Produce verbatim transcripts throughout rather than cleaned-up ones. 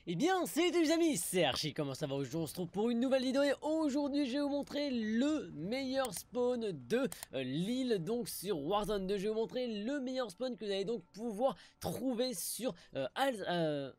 Eh bien, salut les amis, c'est Archie, comment ça va? Aujourd'hui on se retrouve pour une nouvelle vidéo et aujourd'hui je vais vous montrer le meilleur spawn de euh, l'île, donc sur Warzone deux. Je vais vous montrer le meilleur spawn que vous allez donc pouvoir trouver sur euh, Al... Euh,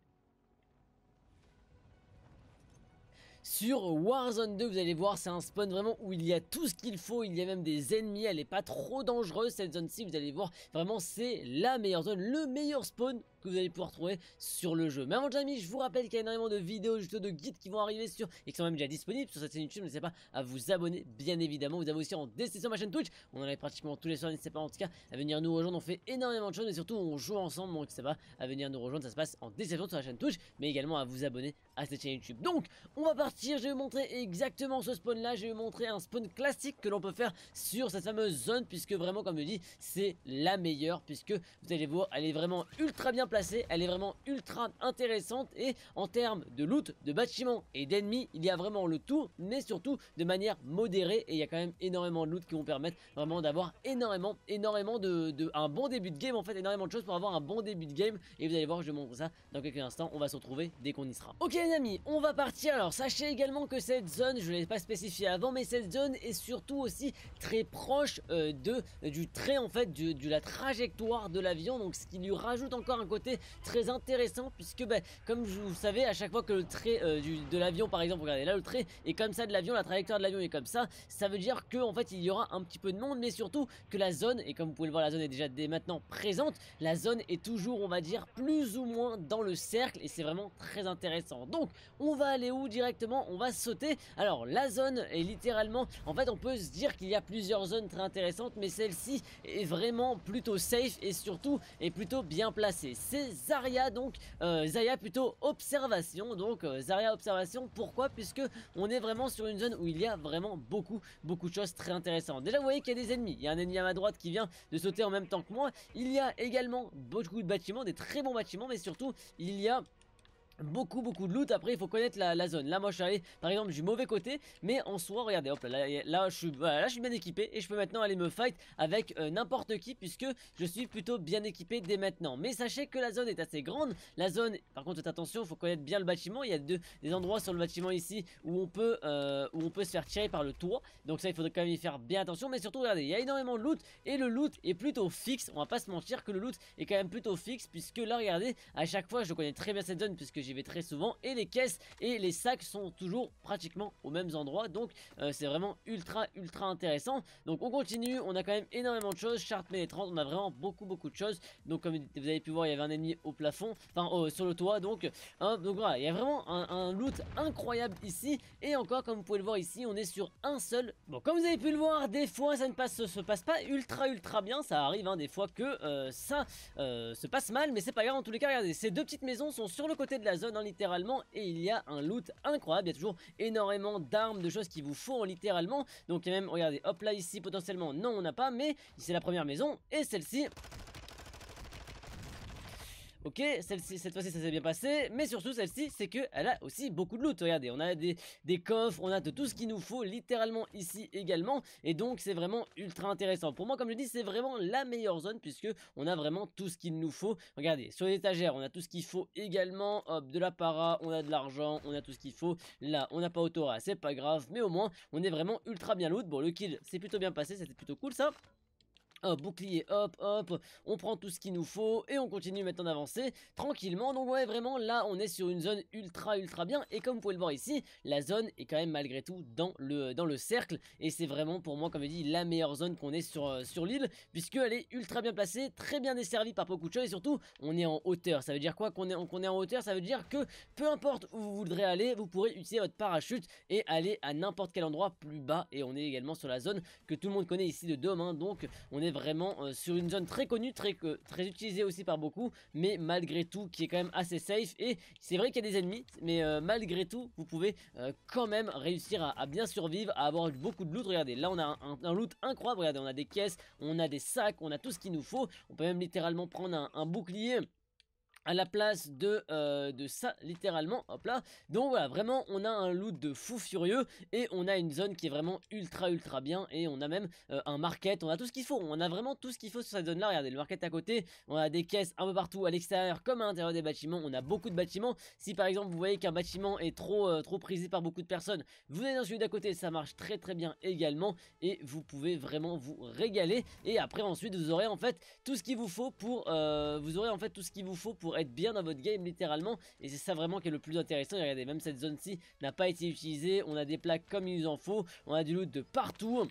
Sur Warzone deux, vous allez voir, c'est un spawn vraiment où il y a tout ce qu'il faut, il y a même des ennemis, elle est pas trop dangereuse cette zone-ci, vous allez voir, vraiment c'est la meilleure zone, le meilleur spawn que vous allez pouvoir trouver sur le jeu. Mais avant les amis, je vous rappelle qu'il y a énormément de vidéos, juste de guides qui vont arriver sur, et qui sont même déjà disponibles sur cette chaîne YouTube, n'hésitez pas à vous abonner, bien évidemment, vous avez aussi en description ma chaîne Twitch, on en a pratiquement tous les soirs, n'hésitez pas en tout cas à venir nous rejoindre, on fait énormément de choses, mais surtout on joue ensemble, donc n'hésitez pas à venir nous rejoindre, ça se passe en description sur la chaîne Twitch, mais également à vous abonner à cette chaîne YouTube. Donc, on va partir, je vais vous montrer exactement ce spawn là, je vais vous montrer un spawn classique que l'on peut faire sur cette fameuse zone, puisque vraiment comme je dis c'est la meilleure, puisque vous allez voir elle est vraiment ultra bien placée, elle est vraiment ultra intéressante, et en termes de loot, de bâtiments et d'ennemis il y a vraiment le tout, mais surtout de manière modérée, et il y a quand même énormément de loot qui vont permettre vraiment d'avoir énormément énormément de, de un bon début de game, en fait énormément de choses pour avoir un bon début de game, et vous allez voir je vais vous montrer ça dans quelques instants, on va se retrouver dès qu'on y sera. Ok les amis, on va partir. Alors sachez également que cette zone, je ne l'ai pas spécifié avant, mais cette zone est surtout aussi très proche euh, de du trait en fait du, de la trajectoire de l'avion, donc ce qui lui rajoute encore un côté très intéressant, puisque bah, comme vous savez, à chaque fois que le trait euh, du, de l'avion par exemple, regardez là le trait est comme ça de l'avion, la trajectoire de l'avion est comme ça, ça veut dire que en fait il y aura un petit peu de monde, mais surtout que la zone, et comme vous pouvez le voir la zone est déjà dès maintenant présente, la zone est toujours on va dire plus ou moins dans le cercle, et c'est vraiment très intéressant. Donc on va aller où directement? On va sauter. Alors la zone est littéralement, en fait on peut se dire qu'il y a plusieurs zones très intéressantes, mais celle-ci est vraiment plutôt safe et surtout est plutôt bien placée. C'est Zarya, donc euh, Zarya plutôt observation, donc euh, Zarya observation. Pourquoi? Puisque on est vraiment sur une zone où il y a vraiment beaucoup beaucoup de choses très intéressantes. Déjà vous voyez qu'il y a des ennemis, il y a un ennemi à ma droite qui vient de sauter en même temps que moi, il y a également beaucoup de bâtiments, des très bons bâtiments, mais surtout il y a beaucoup beaucoup de loot. Après il faut connaître la, la zone. Là moi je suis allé par exemple du mauvais côté, mais en soi regardez hop là, là, là, je, suis, voilà, là je suis bien équipé et je peux maintenant aller me fight avec euh, n'importe qui, puisque je suis plutôt bien équipé dès maintenant. Mais sachez que la zone est assez grande. La zone par contre faites attention, il faut connaître bien le bâtiment. Il y a deux, des endroits sur le bâtiment ici où on peut euh, où on peut se faire tirer par le toit, donc ça il faudrait quand même y faire bien attention. Mais surtout regardez, il y a énormément de loot et le loot est plutôt fixe. On va pas se mentir que le loot est quand même plutôt fixe, puisque là regardez, à chaque fois je connais très bien cette zone puisque j'y vais très souvent, et les caisses et les sacs sont toujours pratiquement aux mêmes endroits, donc euh, c'est vraiment ultra ultra intéressant. Donc on continue, on a quand même énormément de choses, charte pénétrante, on a vraiment beaucoup beaucoup de choses. Donc comme vous avez pu voir il y avait un ennemi au plafond, enfin euh, sur le toit, donc hein, donc voilà, il y a vraiment un, un loot incroyable ici. Et encore comme vous pouvez le voir ici, on est sur un seul. Bon comme vous avez pu le voir, des fois ça ne passe, se passe pas ultra ultra bien, ça arrive hein, des fois que euh, ça euh, se passe mal, mais c'est pas grave. En tous les cas regardez, ces deux petites maisons sont sur le côté de la zone hein, littéralement, et il y a un loot incroyable, il y a toujours énormément d'armes, de choses qu'il vous faut hein, littéralement. Donc il y a même, regardez, hop là ici potentiellement, non on n'a pas, mais c'est la première maison, et celle-ci. Ok, celle-ci, cette fois-ci ça s'est bien passé, mais surtout celle-ci c'est que elle a aussi beaucoup de loot. Regardez, on a des, des coffres, on a de tout ce qu'il nous faut littéralement ici également, et donc c'est vraiment ultra intéressant. Pour moi comme je dis, c'est vraiment la meilleure zone, puisque on a vraiment tout ce qu'il nous faut. Regardez, sur les étagères on a tout ce qu'il faut également, hop, de la para, on a de l'argent, on a tout ce qu'il faut. Là on n'a pas Autora, c'est pas grave, mais au moins on est vraiment ultra bien loot. Bon le kill c'est plutôt bien passé, c'était plutôt cool ça. Hop, bouclier, hop, hop, on prend tout ce qu'il nous faut et on continue maintenant d'avancer tranquillement. Donc ouais, vraiment là on est sur une zone ultra ultra bien, et comme vous pouvez le voir ici, la zone est quand même malgré tout dans le, dans le cercle, et c'est vraiment pour moi comme je dis la meilleure zone qu'on est sur, euh, sur l'île, puisqu'elle est ultra bien placée, très bien desservie par beaucoup de choses, et surtout on est en hauteur. Ça veut dire quoi qu'on est, qu'on est en hauteur? Ça veut dire que peu importe où vous voudrez aller, vous pourrez utiliser votre parachute et aller à n'importe quel endroit plus bas. Et on est également sur la zone que tout le monde connaît ici de Dôme hein, donc on est vraiment euh, sur une zone très connue, très, euh, très utilisée aussi par beaucoup, mais malgré tout qui est quand même assez safe. Et c'est vrai qu'il y a des ennemis, mais euh, malgré tout vous pouvez euh, quand même réussir à, à bien survivre, à avoir beaucoup de loot. Regardez, là on a un, un, un loot incroyable, regardez, on a des caisses, on a des sacs, on a tout ce qu'il nous faut. On peut même littéralement prendre un, un bouclier à la place de, euh, de ça littéralement, hop là. Donc voilà, vraiment on a un loot de fou furieux et on a une zone qui est vraiment ultra ultra bien et on a même euh, un market, on a tout ce qu'il faut, on a vraiment tout ce qu'il faut sur cette zone là. Regardez le market à côté, on a des caisses un peu partout à l'extérieur comme à l'intérieur des bâtiments, on a beaucoup de bâtiments. Si par exemple vous voyez qu'un bâtiment est trop, euh, trop prisé par beaucoup de personnes, vous allez dans celui d'à côté, ça marche très très bien également et vous pouvez vraiment vous régaler. Et après ensuite vous aurez en fait tout ce qu'il vous faut pour, euh, vous aurez en fait tout ce qu'il vous faut pour être bien dans votre game littéralement, et c'est ça vraiment qui est le plus intéressant. Et regardez, même cette zone-ci n'a pas été utilisée, on a des plaques comme il nous en faut, on a du loot de partout.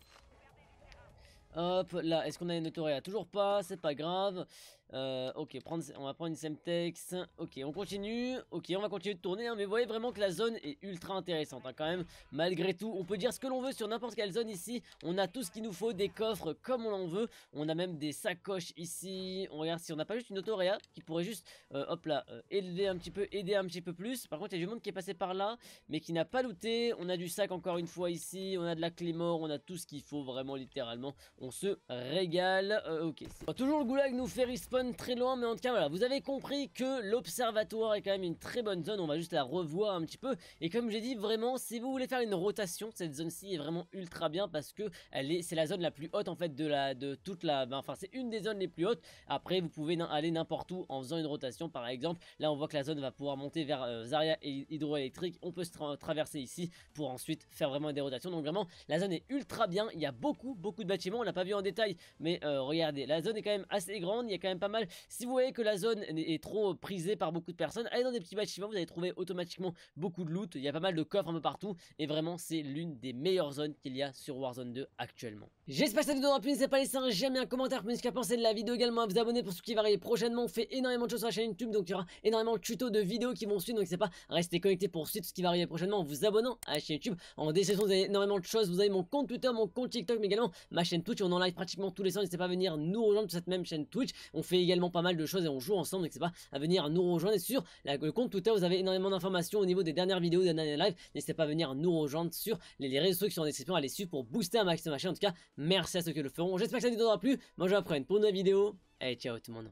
Hop là, est-ce qu'on a une autoréa? Toujours pas, c'est pas grave. Euh, ok, prendre, on va prendre une Semtex. Ok, on continue. Ok, on va continuer de tourner, hein, mais vous voyez vraiment que la zone est ultra intéressante, hein, quand même. Malgré tout, on peut dire ce que l'on veut sur n'importe quelle zone ici. On a tout ce qu'il nous faut, des coffres comme on en veut. On a même des sacoches ici. On regarde si on n'a pas juste une autoréa qui pourrait juste, euh, hop là, euh, élever un petit peu, aider un petit peu plus. Par contre, il y a du monde qui est passé par là, mais qui n'a pas looté. On a du sac encore une fois ici. On a de la clé mort. On a tout ce qu'il faut vraiment littéralement. On se régale. Euh, ok. Toujours le goulag nous fait respawn très loin, mais en tout cas voilà, vous avez compris que l'observatoire est quand même une très bonne zone. On va juste la revoir un petit peu, et comme j'ai dit, vraiment si vous voulez faire une rotation, cette zone-ci est vraiment ultra bien parce que elle est, c'est la zone la plus haute en fait de la, de toute la, ben, enfin c'est une des zones les plus hautes. Après vous pouvez aller n'importe où en faisant une rotation. Par exemple là on voit que la zone va pouvoir monter vers euh, Zarya et hydroélectrique. On peut se tra traverser ici pour ensuite faire vraiment des rotations. Donc vraiment la zone est ultra bien. Il y a beaucoup beaucoup de bâtiments, on l'a pas vu en détail, mais euh, regardez, la zone est quand même assez grande. Il y a quand même pas mal. Si vous voyez que la zone est trop prisée par beaucoup de personnes, allez dans des petits bâtiments, vous allez trouver automatiquement beaucoup de loot. Il y a pas mal de coffres un peu partout, et vraiment c'est l'une des meilleures zones qu'il y a sur Warzone deux actuellement. J'espère que cette vidéo aura plu. N'hésitez pas à laisser un j'aime et un commentaire pour me dire ce qu'à penser de la vidéo, également à vous abonner pour ce qui va arriver prochainement. On fait énormément de choses sur la chaîne YouTube, donc il y aura énormément de tutos, de vidéos qui vont suivre, donc n'hésitez pas à rester connecté pour suivre ce qui va arriver prochainement en vous abonnant à la chaîne YouTube. En description vous avez énormément de choses, vous avez mon compte Twitter, mon compte TikTok, mais également ma chaîne Twitch. On en live pratiquement tous les soirs, n'hésitez pas à venir nous rejoindre sur cette même chaîne Twitch. On fait également pas mal de choses et on joue ensemble, donc n'hésitez pas à venir nous rejoindre. Et sur la, le compte Twitter vous avez énormément d'informations au niveau des dernières vidéos, des derniers lives. N'hésitez pas à venir nous rejoindre sur les, les réseaux qui sont en description, à les suivre pour booster un maximum ma chaîne. En tout cas merci à ceux qui le feront. J'espère que cette vidéo aura plu. Moi je vous reprends pour une nouvelle vidéo et ciao tout le monde.